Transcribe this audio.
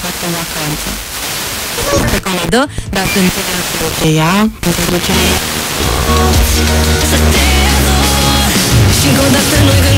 foarte în vacanță. Pe comedă, dar când te ea, pentru duce... Și încă o dată noi